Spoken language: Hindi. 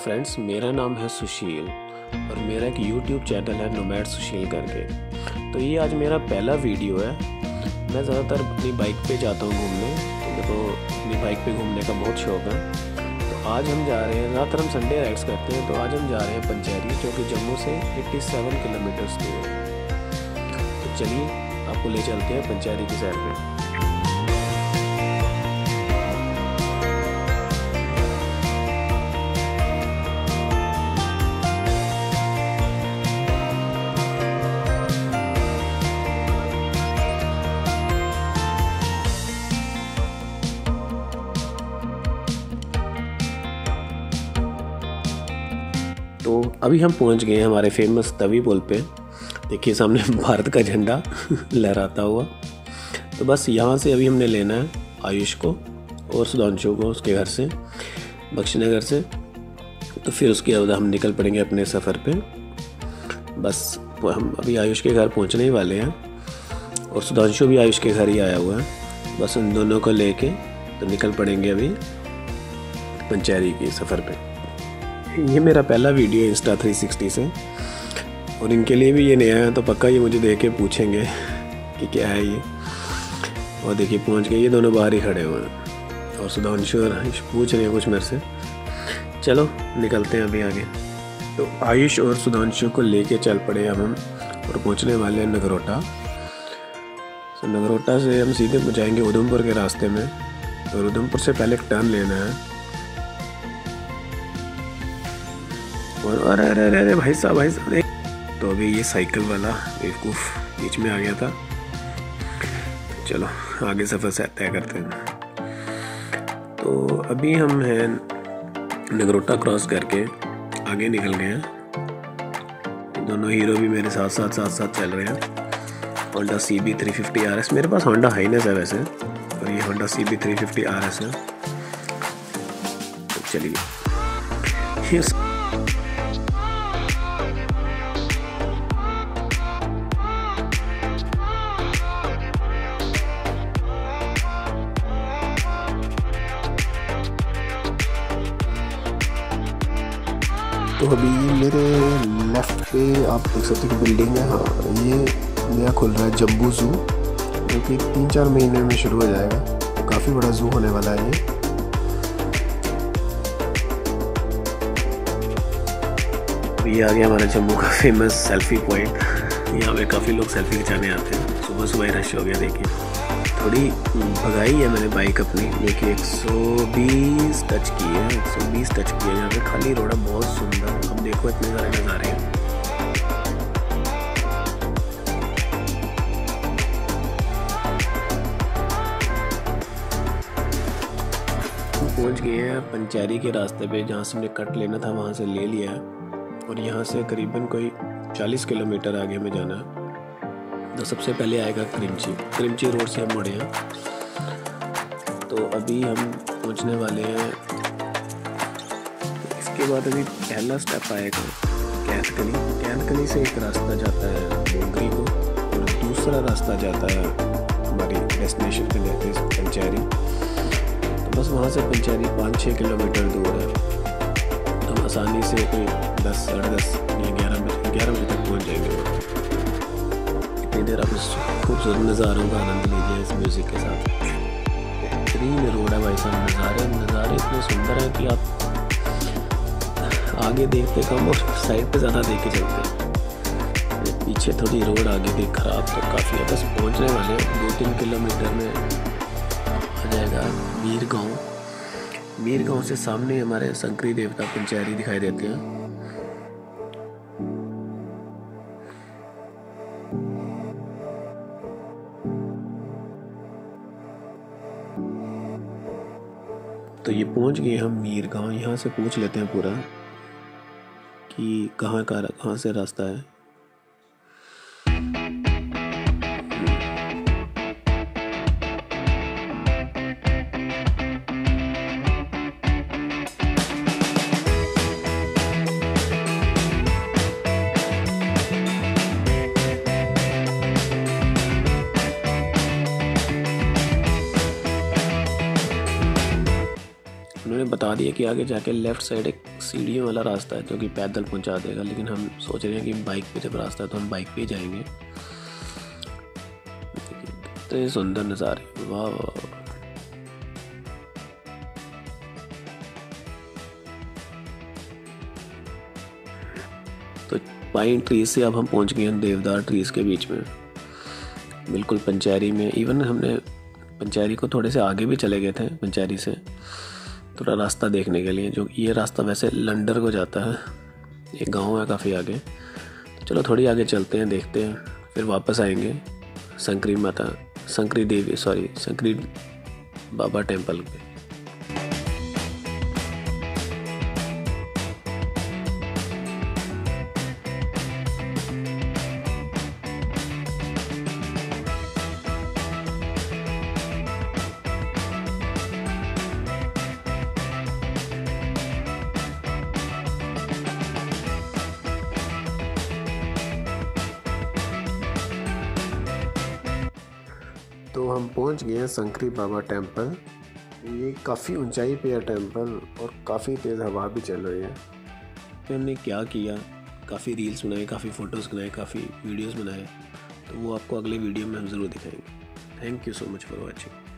फ्रेंड्स, मेरा नाम है सुशील और मेरा एक YouTube चैनल है नोमैड सुशील करके। तो ये आज मेरा पहला वीडियो है। मैं ज़्यादातर अपनी बाइक पे जाता हूँ घूमने, तो मेरे को अपनी बाइक पे घूमने का बहुत शौक़ है। तो आज हम जा रहे हैं, ज़्यादातर हम संडे राइड्स करते हैं, तो आज हम जा रहे हैं पंचेरी, जो कि जम्मू से 87 किलोमीटर्स दूर है। तो चलिए आपको ले चलते हैं पंचेरी की सैर पे। तो अभी हम पहुंच गए हैं हमारे फेमस तवी पुल पे। देखिए सामने भारत का झंडा लहराता हुआ। तो बस यहाँ से अभी हमने लेना है आयुष को और सुधांशु को उसके घर से, बख्शीनगर से। तो फिर उसके बाद हम निकल पड़ेंगे अपने सफ़र पे। बस हम अभी आयुष के घर पहुँचने ही वाले हैं और सुधांशु भी आयुष के घर ही आया हुआ है। बस उन दोनों को लेके तो निकल पड़ेंगे अभी पंचेरी के सफ़र पे। ये मेरा पहला वीडियो इंस्टा 360 से और इनके लिए भी ये नया है, तो पक्का ये मुझे देख के पूछेंगे कि क्या है ये। और देखिए पहुंच गए, ये दोनों बाहर ही खड़े हुए हैं और सुधांशु और आयुष पूछ रहे हैं कुछ मेरे से। चलो निकलते हैं अभी आगे। तो आयुष और सुधांशु को लेके चल पड़े अब हम और पहुंचने वाले हैं नगरोटा। तो नगरोटा से हम सीधे जाएंगे उधमपुर के रास्ते में और उधमपुर से पहले एक टर्न लेना है। और अरे अरे अरे अरे भाई साहब तो अभी ये साइकिल वाला बेवकूफ़ बीच में आ गया था। चलो आगे सफ़र से तय करते हैं। तो अभी हम हैं नगरोटा क्रॉस करके आगे निकल गए हैं। दोनों हीरो भी मेरे साथ चल रहे हैं। होंडा CB 350 RS, मेरे पास होंडा हाइनेस है वैसे, और ये होंडा CB 350 RS है। तो चलिए तो अभी मेरे लेफ़्ट पे आप देख सकते हैं बिल्डिंग है। हाँ, ये नया खुल रहा है जम्बू ज़ू, जो कि 3-4 महीने में शुरू हो जाएगा। तो काफ़ी बड़ा ज़ू होने वाला है ये। आ गया हमारा जम्मू का फेमस सेल्फी पॉइंट। यहाँ पे काफ़ी लोग सेल्फी खिंचाने आते हैं। सुबह सुबह ही रश हो गया। देखिए थोड़ी भगाई है मैंने बाइक अपनी। देखिए 120 टच की है, 120 टच की है। यहाँ पे खाली रोड है, बहुत सुंदर। अब देखो इतने सारे नज़ारे हैं। पहुँच गए हैं पंचेरी के रास्ते पे, जहाँ से हमने कट लेना था वहाँ से ले लिया है। और यहाँ से करीबन कोई 40 किलोमीटर आगे में जाना है। तो सबसे पहले आएगा क्रिमची रोड से हम मुड़े हैं। तो अभी हम पहुंचने वाले हैं। इसके बाद अभी पहला स्टेप आएगा कैथकली से एक रास्ता जाता है मोगरी को और दूसरा रास्ता जाता है हमारी डेस्टिनेशन पे जाते हैं पंचेरी। तो बस वहाँ से पंचेरी 5-6 किलोमीटर दूर है। तो हम आसानी से कोई 10, साढ़े 10 या 11 बजे तक पहुँच जाएंगे। इतनी देर आप इस खूबसूरत नज़ारों का आनंद लीजिए इस म्यूज़िक के साथ। बेहतरीन रोड है भाई साहब। नज़ारे इतने सुंदर हैं कि आप आगे देखते कम और साइड पे ज़्यादा देख के चलते हैं। पीछे थोड़ी रोड आगे भी ख़राब तो काफ़ी है। बस पहुंचने वाले 2-3 किलोमीटर में आ जाएगा मीर गाँव से सामने हमारे संकरी देवता पंचेरी दिखाई देते हैं। तो ये पहुंच गए हम मीर गाँव। यहाँ से पूछ लेते हैं पूरा कि कहाँ से रास्ता है। हमें बता दिया कि आगे जाके लेफ़्ट साइड एक सीढ़ियों वाला रास्ता है जो कि पैदल पहुंचा देगा, लेकिन हम सोच रहे हैं कि बाइक पे जब रास्ता है तो हम बाइक पे ही जाएंगे। कितने सुंदर नज़ारे, वाह वाह। तो पाइन ट्रीज से अब हम पहुंच गए हैं देवदार ट्रीज के बीच में, बिल्कुल पंचैरी में। इवन हमने पंचैरी को थोड़े से आगे भी चले गए थे, पंचैरी से थोड़ा रास्ता देखने के लिए। जो ये रास्ता वैसे लंडर को जाता है, एक गांव है काफ़ी आगे। तो चलो थोड़ी आगे चलते हैं, देखते हैं, फिर वापस आएंगे शंकरी बाबा टेम्पल पे। तो हम पहुंच गए हैं शंकरी बाबा टेम्पल। ये काफ़ी ऊंचाई पे है टेम्पल और काफ़ी तेज़ हवा भी चल रही है। फिर हमने क्या किया, काफ़ी रील्स बनाए, काफ़ी फ़ोटोज़ बनाए, काफ़ी वीडियोस बनाए, तो वो आपको अगले वीडियो में हम ज़रूर दिखाएंगे। Thank you so much for watching.